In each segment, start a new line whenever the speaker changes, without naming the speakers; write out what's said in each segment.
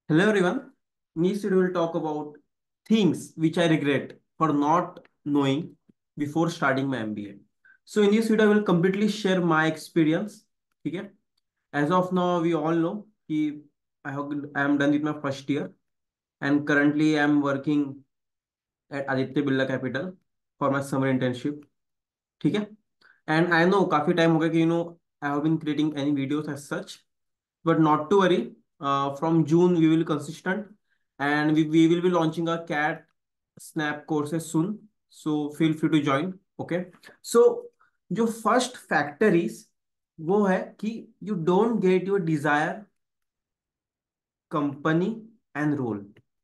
Hello everyone. In this video, we'll talk about things which I regret for not knowing before starting my MBA. So in this video, I will completely share my experience. ठीक है? As of now, we all know कि I am done with my first year and currently I am working at Aditya Birla Capital for my summer internship. ठीक है? And I know काफी time हो गया कि I have been creating any videos as such. But not to worry. From June, we will consistent and we will be launching a cat snap courses soon. So feel free to join. Okay. So जो first factor is वो है कि you don't get your desire company and role.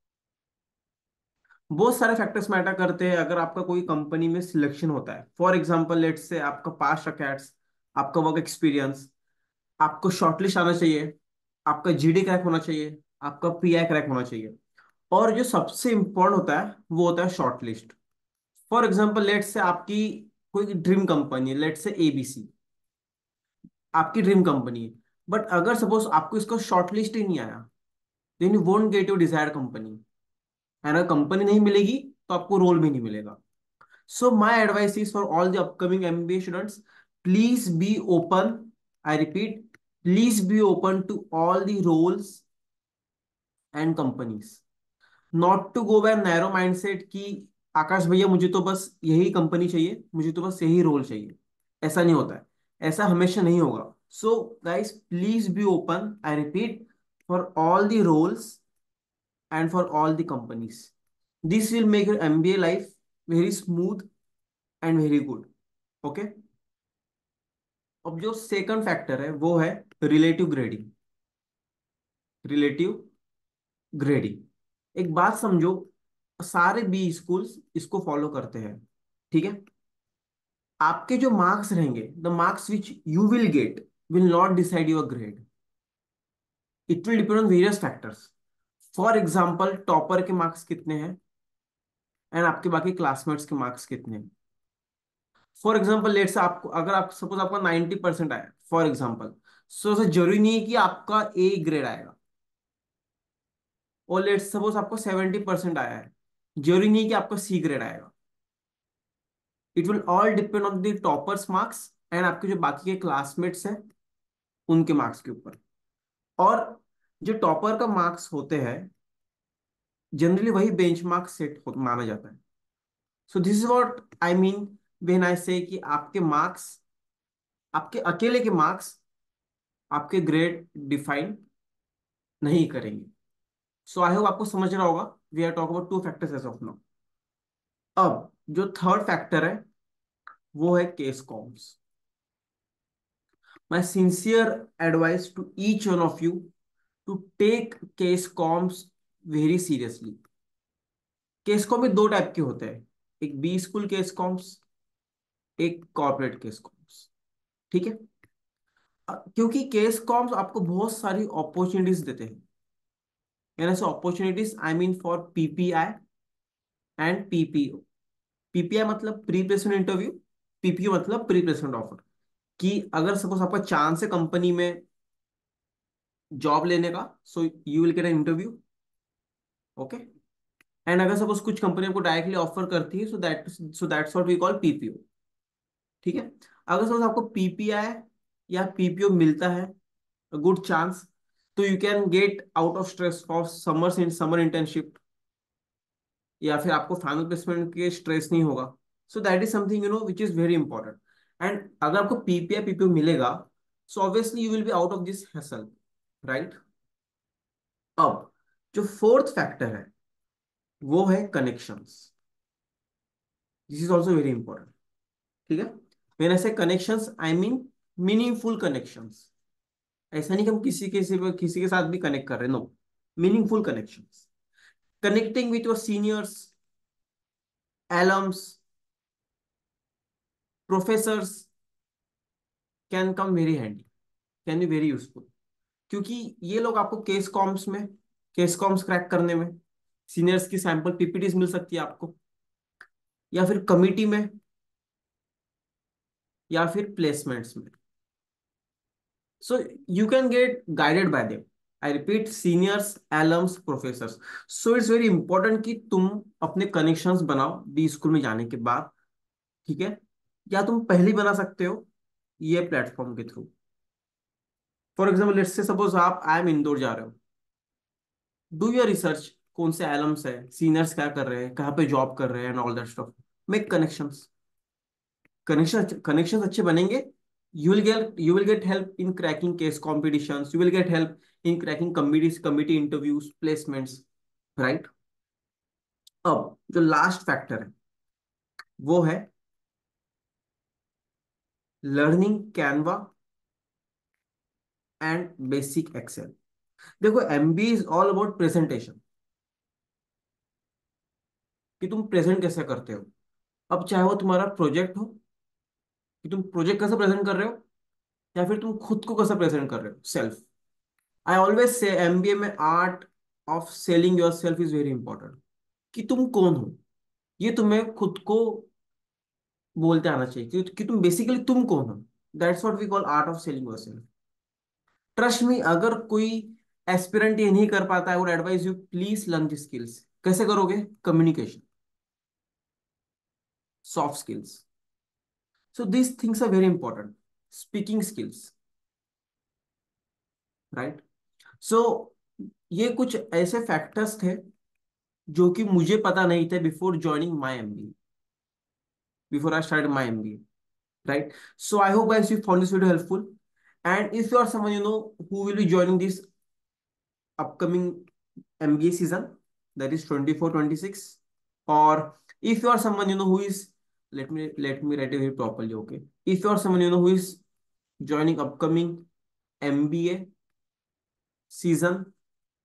बहुत सारे factors matter करते हैं अगर आपका कोई कंपनी में सिलेक्शन होता है। फॉर एग्जांपल लेट्स से आपका पास्ट अकेट्स, आपका वर्क एक्सपीरियंस, आपको शॉर्टलिस्ट आना चाहिए, आपका जीडी क्रैक होना चाहिए, आपका पीआई क्रैक होना चाहिए। और जो सबसे इंपॉर्टेंट होता है वो होता है shortlist. For example let's say आपकी कोई ड्रीम कंपनी है, लेट्स से एबीसी आपकी ड्रीम कंपनी है। बट अगर सपोज आपको इसका शॉर्टलिस्ट ही नहीं आया, then you won't get your desired company. And अगर कंपनी नहीं मिलेगी तो आपको रोल भी नहीं मिलेगा। So my advice is for all the upcoming MBA students, please be open. I repeat, please be open to all the roles and companies. Not to go by narrow mindset कि आकाश भैया मुझे तो बस यही company चाहिए, मुझे तो बस यही रोल चाहिए। ऐसा नहीं होता है, ऐसा हमेशा नहीं होगा। So guys please be open, I repeat, for all the roles and for all the companies. This will make your MBA life very smooth and very good. Okay. अब जो सेकंड फैक्टर है वो है रिलेटिव ग्रेडिंग। रिलेटिव ग्रेडिंग, एक बात समझो, सारे B schools इसको फॉलो करते हैं। ठीक है? आपके जो मार्क्स रहेंगे, the marks which you will get will not decide your grade. It will depend on various factors. For example topper के मार्क्स कितने हैं एंड आपके बाकी क्लासमेट्स के मार्क्स कितने हैं। फॉर एग्जाम्पल लेट्स आपको, अगर आप सपोज आपका 90% आया फॉर एग्जाम्पल, सो जरूरी नहीं है कि आपका ए ग्रेड आएगा। और लेट्स सपोज आपको 70% आया है, जरूरी नहीं है कि आपका सी ग्रेड आएगा। It will all depend on the toppers marks and आपके जो बाकी के क्लासमेट्स हैं उनके मार्क्स के ऊपर। और जो टॉपर का मार्क्स होते हैं जनरली वही बेंचमार्क सेट माना जाता है। So this is what I mean when I say कि आपके मार्क्स, आपके अकेले के मार्क्स आपके ग्रेड डिफाइन नहीं करेंगे। सो आई होप आपको समझ रहा होगा। We are talk about two factors as of now. अब जो थर्ड फैक्टर है वो है case comps. My sincere advice to each one of you to take case comps very seriously. Case comp में दो टाइप के होते हैं, एक बी स्कूल केस कॉम्स, एक कॉर्पोरेट केस कॉम्स। ठीक है? क्योंकि केस कॉम्स आपको बहुत सारी अपॉर्चुनिटीज देते हैं। यानी से opportunities I mean for PPI and PPO. PPI मतलब प्री प्लेसमेंट इंटरव्यू, पीपीओ मतलब प्री प्लेसमेंट ऑफर। कि अगर सपोज आपका चांस है कंपनी में जॉब लेने का, so you will get an interview. Okay. And अगर सपोज कुछ कंपनी आपको डायरेक्टली ऑफर करती है, so that's what we call PPO. ठीक है? अगर सपोज आपको पीपीआई या पीपीओ मिलता है, गुड चांस, तो you can get out of stress for summer internship, या फिर आपको फाइनल प्लेसमेंट के स्ट्रेस नहीं होगा। So that is something which is very important. And अगर आपको पीपीआई पीपीओ मिलेगा, so obviously you will be out of this hassle, right? अब जो फोर्थ फैक्टर है वो है connections. This is also very important. ठीक है? मैंने ऐसे connections I mean meaningful connections. ऐसा नहीं कि हम किसी के साथ भी कनेक्ट कर रहे, no, meaningful connections. Connecting with your seniors, alums, professors can come very handy, can be very useful. क्योंकि ये लोग आपको केस कॉम्स क्रैक करने में, सीनियर्स की सैंपल पीपीटीज मिल सकती है आपको, या फिर कमिटी में, या फिर प्लेसमेंट्स में। So you can get guided by them. I repeat, seniors, alums, professors. So it's very important कि तुम अपने कनेक्शंस बनाओ बी स्कूल में जाने के बाद, ठीक है? या तुम पहले ही बना सकते हो ये प्लेटफॉर्म के through. For example let's say suppose आप आई एम इंदौर जा रहे हो, डू योर रिसर्च, कौन से एलम्स है, सीनियर्स क्या कर रहे हैं, कहाँ पे जॉब कर रहे हैं, and all that stuff. Make connections. Connections अच्छे बनेंगे, you will get help in cracking case competitions, you will get help in cracking committee interviews, placements, right? अब जो लास्ट फैक्टर है वो है learning Canva and basic Excel. देखो, MB is all about presentation, कि तुम प्रेजेंट कैसे करते हो। अब चाहे वो तुम्हारा प्रोजेक्ट हो, कि तुम प्रोजेक्ट कैसे प्रेजेंट कर रहे हो, या फिर तुम खुद को कैसे प्रेजेंट कर रहे हो, self. I always say MBA में art of selling yourself is very important. कि तुम कौन हो, ये तुम्हें खुद को बोलते आना चाहिए कि तुम बेसिकली तुम कौन हो। That's what we call art of selling yourself. Trust me, अगर कोई एस्पिरेंट ये नहीं कर पाता, I would advise you please learn the skills. कैसे करोगे? Communication, soft skills, so these things are very important. Speaking skills, right? सो ये कुछ ऐसे फैक्टर्स थे जो कि मुझे पता नहीं थे before joining my MBA, before I start my MBA, right? So I hope guys you found this video helpful, and if you are someone who will be joining this upcoming MBA season, that is 24-26, or if you are someone who is, let me write it very properly, okay? If you are someone who is joining upcoming MBA season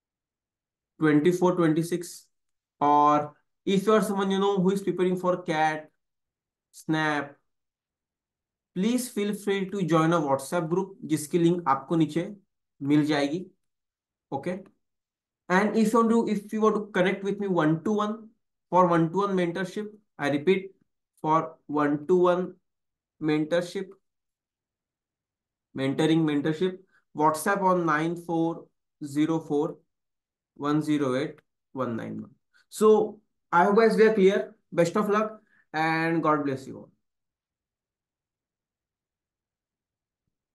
24-26, or if you are someone who is preparing for CAT, SNAP, please feel free to join a WhatsApp group जिसकी link आपको नीचे मिल जाएगी, okay? And if you want to connect with me one to one for one to one mentorship, I repeat, for one to one mentorship, mentorship, WhatsApp on 9404108191. So I hope guys we are clear. Best of luck and God bless you all.